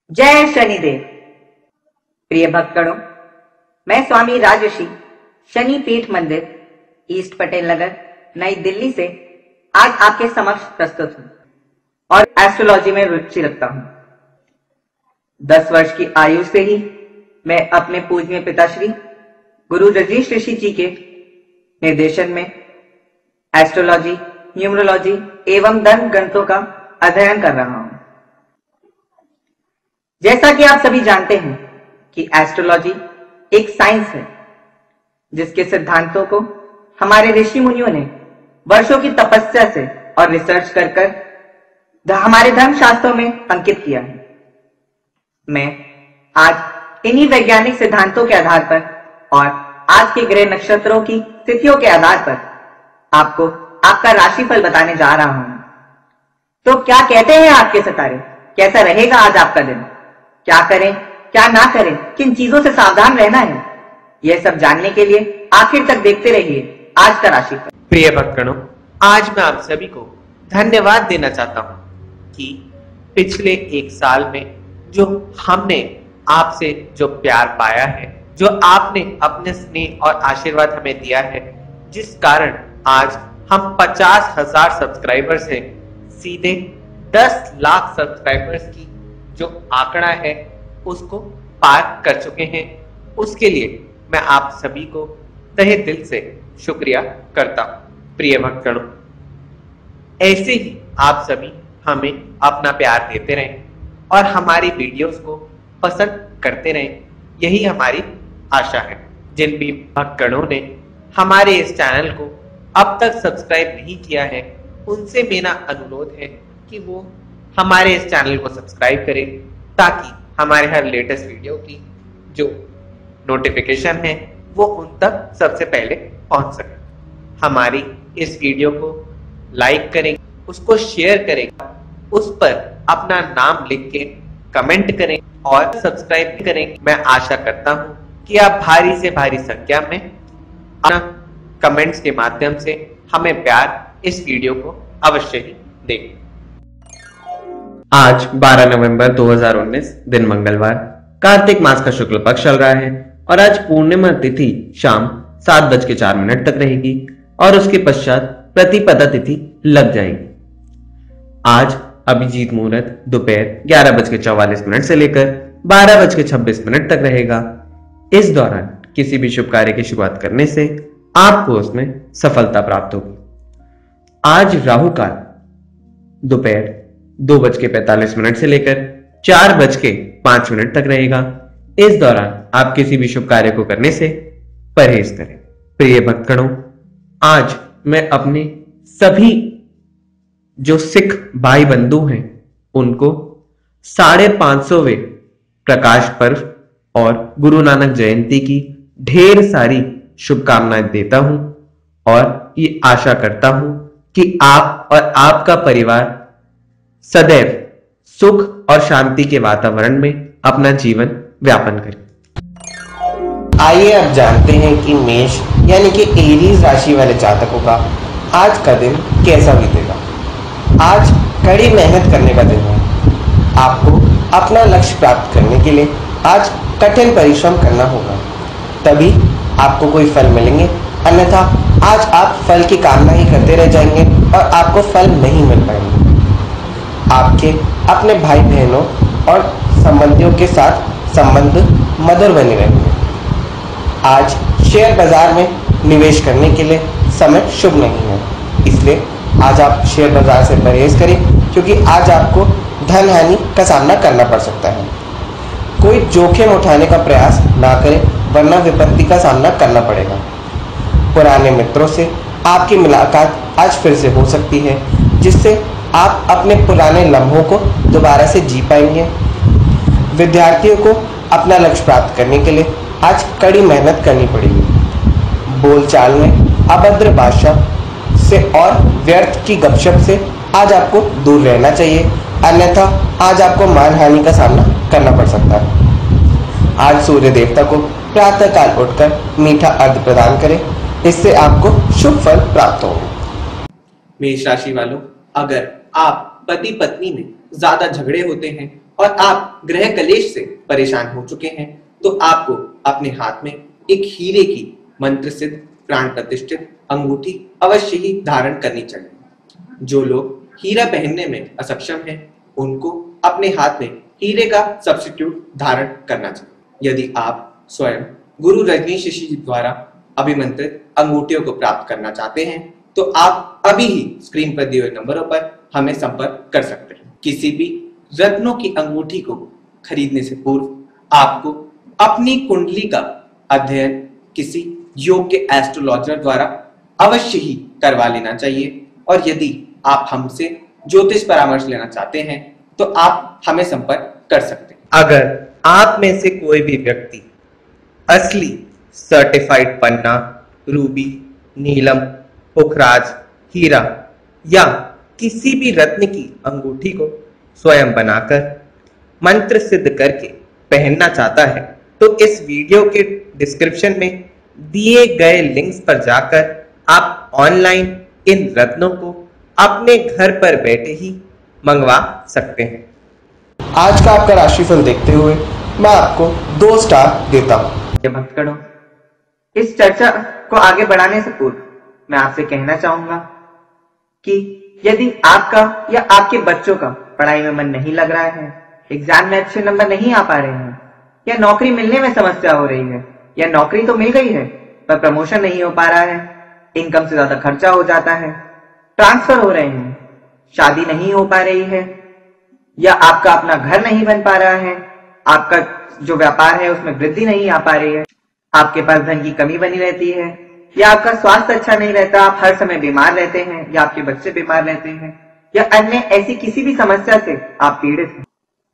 जय शनिदेव। प्रिय भक्तगणों, मैं स्वामी राजर्षि शनि पीठ मंदिर, ईस्ट पटेल नगर, नई दिल्ली से आज आपके समक्ष प्रस्तुत हूं और एस्ट्रोलॉजी में रुचि रखता हूं। 10 वर्ष की आयु से ही मैं अपने पूजनीय पिताश्री गुरु रजनीश ऋषि जी के निर्देशन में एस्ट्रोलॉजी, न्यूमरोलॉजी एवं धर्म ग्रंथों का अध्ययन कर रहा हूं। जैसा कि आप सभी जानते हैं कि एस्ट्रोलॉजी एक साइंस है जिसके सिद्धांतों को हमारे ऋषि मुनियों ने वर्षों की तपस्या से और रिसर्च कर हमारे धर्म शास्त्रों में अंकित किया है। मैं आज इन्हीं वैज्ञानिक सिद्धांतों के आधार पर और आज के ग्रह नक्षत्रों की तिथियों के आधार पर आपको आपका राशिफल बताने जा रहा हूं। तो क्या कहते हैं आपके सितारे, कैसा रहेगा आज आपका दिन, क्या करें क्या ना करें, किन चीजों से सावधान रहना है, यह सब जानने के लिए आखिर तक देखते रहिए आज का राशिफल। प्रिय भक्तगणों, आज मैं आप सभी को धन्यवाद देना चाहता हूं कि पिछले एक साल में जो हमने आपसे जो प्यार पाया है, जो आपने अपने स्नेह और आशीर्वाद हमें दिया है, जिस कारण आज हम 50,000 सब्सक्राइबर्स हैं, सीधे 10 लाख सब्सक्राइबर्स की जो आंकड़ा है उसको पार कर चुके हैं। उसके लिए मैं आप सभी को तहे दिल से शुक्रिया करता हूं। प्रिय भक्तगणों, ऐसे ही आप सभी हमें अपना प्यार देते रहें और हमारी वीडियोस को पसंद करते रहें, यही हमारी आशा है। जिन भी भक्तगणों ने हमारे इस चैनल को अब तक सब्सक्राइब नहीं किया है, उनसे मेरा अनुरोध है कि वो हमारे इस चैनल को सब्सक्राइब करें ताकि हमारे हर लेटेस्ट वीडियो की जो नोटिफिकेशन है वो उन तक सबसे पहले पहुंच सके। हमारी इस वीडियो को लाइक करें, उसको शेयर करें, उस पर अपना नाम लिख के कमेंट करें और सब्सक्राइब करें। मैं आशा करता हूं कि आप भारी से भारी संख्या में अपना कमेंट्स के माध्यम से हमें प्यार इस वीडियो को अवश्य ही दें। आज 12 नवंबर 2019 दिन मंगलवार, कार्तिक मास का शुक्ल पक्ष चल रहा है और आज पूर्णिमा तिथि शाम 7:04 तक रहेगी और उसके पश्चात प्रतिपदा तिथि लग जाएगी। आज अभिजीत मुहूर्त दोपहर 11:44 से लेकर 12:26 तक रहेगा। इस दौरान किसी भी शुभ कार्य की शुरुआत करने से आपको उसमें सफलता प्राप्त होगी। आज राहु काल दोपहर 2:45 से लेकर 4:05 तक रहेगा। इस दौरान आप किसी भी शुभ कार्य को करने से परहेज करें। प्रिय भक्तगणों, आज मैं अपने सभी जो सिख भाई बंधु हैं उनको 550वें प्रकाश पर्व और गुरु नानक जयंती की ढेर सारी शुभकामनाएं देता हूं और ये आशा करता हूं कि आप और आपका परिवार सदैव सुख और शांति के वातावरण में अपना जीवन व्यापन करें। आइए अब जानते हैं कि मेष यानी कि एरीज राशि वाले जातकों का आज का दिन कैसा बीतेगा। आज कड़ी मेहनत करने का दिन है। आपको अपना लक्ष्य प्राप्त करने के लिए आज कठिन परिश्रम करना होगा, तभी आपको कोई फल मिलेंगे, अन्यथा आज आप फल की कामना ही करते रह जाएंगे और आपको फल नहीं मिल पाएंगे। आपके अपने भाई बहनों और संबंधियों के साथ संबंध मधुर बने रहेंगे। आज शेयर बाजार में निवेश करने के लिए समय शुभ नहीं है, इसलिए आज आप शेयर बाजार से परहेज करें क्योंकि आज आपको धन हानि का सामना करना पड़ सकता है। कोई जोखिम उठाने का प्रयास ना करें वरना विपत्ति का सामना करना पड़ेगा। पुराने मित्रों से आपकी मुलाकात आज फिर से हो सकती है, जिससे आप अपने पुराने लम्हों को दोबारा से जी पाएंगे। विद्यार्थियों को अपना लक्ष्य प्राप्त करने के लिए आज कड़ी मेहनत करनी पड़ेगी। बोलचाल में अभद्र भाषा से और व्यर्थ की गपशप से आज आपको दूर रहना चाहिए, अन्यथा आज आपको मानहानि का सामना करना पड़ सकता है। आज सूर्य देवता को प्रातः काल उठकर मीठा अर्घ्य प्रदान करें, इससे आपको शुभ फल प्राप्त होंगे। मेष राशि वालों, अगर आप पति पत्नी में ज्यादा झगड़े होते हैं और आप ग्रह कलेश से परेशान हो चुके हैं तो आपको अपने हाथ में एक हीरे की मंत्र सिद्ध प्राण प्रतिष्ठित अंगूठी अवश्य ही धारण करनी चाहिए। जो लोग हीरा पहनने में असक्षम हैं, उनको अपने हाथ में हीरे का सब्स्टिट्यूट धारण करना चाहिए। यदि आप स्वयं गुरु रजनीश ऋषि द्वारा अभिमंत्रित अंगूठियों को प्राप्त करना चाहते हैं तो आप अभी ही स्क्रीन पर दिए हुए नंबरों पर हमें संपर्क कर सकते हैं। किसी भी रत्नों की अंगूठी को खरीदने से पूर्व आपको अपनी कुंडली का अध्ययन किसी योग्य एस्ट्रोलॉजर द्वारा अवश्य ही करवा लेना चाहिए। और यदि आप हमसे ज्योतिष परामर्श लेना चाहते हैं तो आप हमें संपर्क कर सकते हैं। अगर आप में से कोई भी व्यक्ति असली सर्टिफाइड पन्ना, रूबी, नीलम, पुखराज, हीरा या किसी भी रत्न की अंगूठी को स्वयं बनाकर मंत्र सिद्ध करके पहनना चाहता है तो इस वीडियो के डिस्क्रिप्शन में दिए गए लिंक्स पर जाकर आप ऑनलाइन इन रत्नों को अपने घर पर बैठे ही मंगवा सकते हैं। आज का आपका राशिफल देखते हुए मैं आपको 2 स्टार देता हूं। भक्तगणों, इस चर्चा को आगे बढ़ाने से पूर्व मैं आपसे कहना चाहूंगा कि यदि आपका या आपके बच्चों का पढ़ाई में मन नहीं लग रहा है, एग्जाम में अच्छे नंबर नहीं आ पा रहे हैं, या नौकरी मिलने में समस्या हो रही है, या नौकरी तो मिल गई है पर प्रमोशन नहीं हो पा रहा है, इनकम से ज्यादा खर्चा हो जाता है, ट्रांसफर हो रहे हैं, शादी नहीं हो पा रही है, या आपका अपना घर नहीं बन पा रहा है, आपका जो व्यापार है उसमें वृद्धि नहीं आ पा रही है, आपके पास धन की कमी बनी रहती है, या आपका स्वास्थ्य अच्छा नहीं रहता, आप हर समय बीमार रहते हैं, या आपके बच्चे बीमार रहते हैं, या अन्य ऐसी किसी भी समस्या से आप पीड़ित हैं,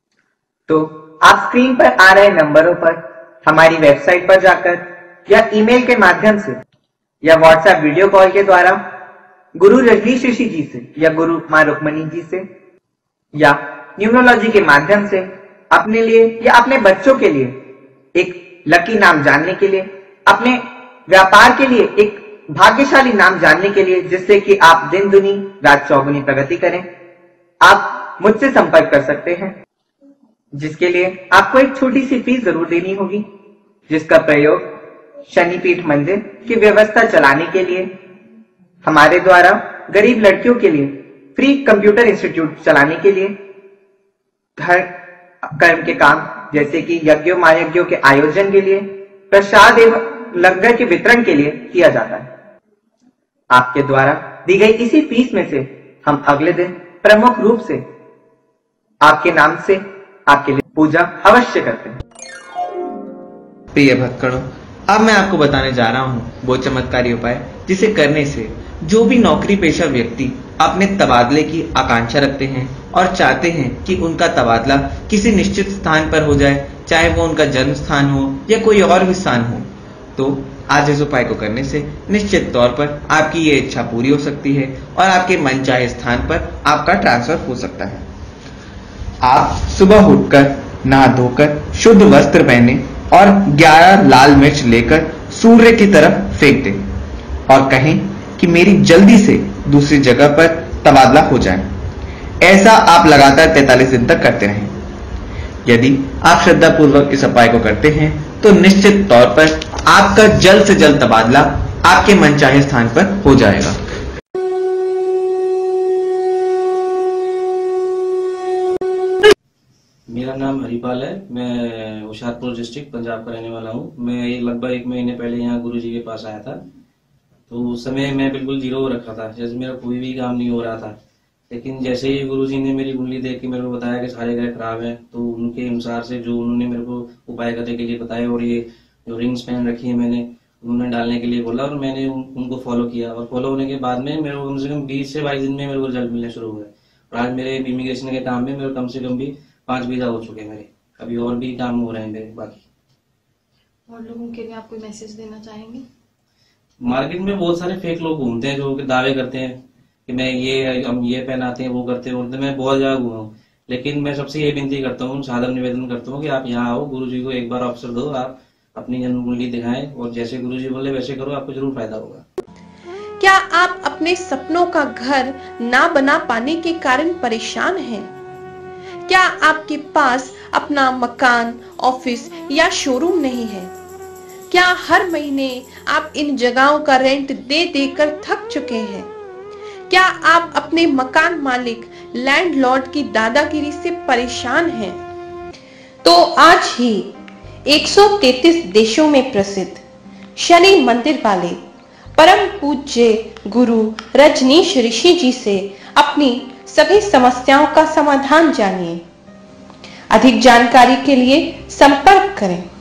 तो आप स्क्रीन पर आ रहे नंबरों पर हमारी वेबसाइट पर जाकर या ईमेल के माध्यम से या व्हाट्सएप वीडियो कॉल के द्वारा गुरु रजनीश ऋषि जी से या गुरु मां रुक्मणी जी से या न्यूमरोलॉजी के माध्यम से अपने लिए या अपने बच्चों के लिए एक लकी नाम जानने के लिए, अपने व्यापार के लिए एक भाग्यशाली नाम जानने के लिए, जिससे कि आप दिन दुनी रात चौगुनी प्रगति करें, आप मुझसे संपर्क कर सकते हैं। जिसके लिए आपको एक छोटी सी फीस जरूर देनी होगी, जिसका प्रयोग शनिपीठ मंदिर की व्यवस्था चलाने के लिए, हमारे द्वारा गरीब लड़कियों के लिए फ्री कंप्यूटर इंस्टीट्यूट चलाने के लिए, घर कर्म के काम जैसे कि यज्ञों महायज्ञों के आयोजन के लिए, प्रसाद एवं लंगर के वितरण के लिए किया जाता है। आपके द्वारा दी गई इसी फीस में से हम अगले दिन प्रमुख रूप से आपके नाम से आपके लिए पूजा अवश्य करते हैं। प्रिय भक्तगणों, अब मैं आपको बताने जा रहा हूं वो चमत्कारी उपाय जिसे करने से जो भी नौकरी पेशा व्यक्ति अपने तबादले की आकांक्षा रखते हैं और चाहते हैं कि उनका तबादला किसी निश्चित स्थान पर हो जाए, चाहे वो उनका जन्म स्थान हो या कोई और भी स्थान हो, तो आज इस उपाय को करने से निश्चित तौर पर आपकी ये इच्छा पूरी हो सकती है और आपके मनचाहे स्थान पर आपका ट्रांसफर हो सकता है। आप सुबह उठकर नहा धोकर शुद्ध वस्त्र पहने और 11 लाल मिर्च लेकर सूर्य की तरफ फेंक दें और कहें कि मेरी जल्दी से दूसरी जगह पर तबादला हो जाए। ऐसा आप लगातार 43 दिन तक करते रहें। यदि आप श्रद्धा पूर्वक इस उपाय को करते हैं तो निश्चित तौर पर आपका जल्द से जल्द तबादला आपके मनचाहे स्थान पर हो जाएगा। मेरा नाम हरिपाल है। मैं होशियारपुर डिस्ट्रिक्ट पंजाब का रहने वाला हूँ। मैं लगभग 1 महीने पहले यहाँ गुरुजी के पास आया था, तो उस समय मैं बिल्कुल जीरो हो रखा था, जैसे मेरा कोई भी काम नहीं हो रहा था। लेकिन जैसे ही गुरुजी ने मेरी कुंडली देख के मेरे को बताया कि सारे ग्रह खराब हैं, तो उनके अनुसार से जो उन्होंने मेरे को उपाय करने के लिए बताया और ये जो रिंग्स पहन रखी है मैंने, उन्होंने डालने के लिए बोला और मैंने उनको फॉलो किया। और फॉलो होने के बाद में मेरे को कम से कम 20 से 22 दिन में मेरे को रिजल्ट मिलने शुरू हुए। और आज मेरे इमिग्रेशन के काम में मेरे कम से कम भी 5 वीजा हो चुके हैं मेरे, अभी और भी काम हो रहे हैं मेरे बाकी। और लोगों के लिए आप कोई मैसेज देना चाहेंगे? मार्केट में बहुत सारे फेक लोग घूमते हैं जो दावे करते हैं कि हम ये पहनाते हैं, वो करते हैं, और मैं बहुत जगह घूमा हूँ। लेकिन मैं सबसे ये विनती करता हूँ, सादर निवेदन करता हूँ कि आप यहाँ आओ, गुरुजी को एक बार अवसर दो, आप अपनी जन्म कुंडली दिखाएं और जैसे गुरुजी बोले वैसे करो, आपको जरूर फायदा होगा। क्या आप अपने सपनों का घर ना बना पाने के कारण परेशान हैं? क्या आपके पास अपना मकान, ऑफिस या शोरूम नहीं है? क्या हर महीने आप इन जगहों का रेंट दे देकर थक चुके हैं? क्या आप अपने मकान मालिक, लैंडलॉर्ड की दादागिरी से परेशान हैं? तो आज ही 133 देशों में प्रसिद्ध शनि मंदिर वाले परम पूज्य गुरु रजनीश ऋषि जी से अपनी सभी समस्याओं का समाधान जानिए। अधिक जानकारी के लिए संपर्क करें।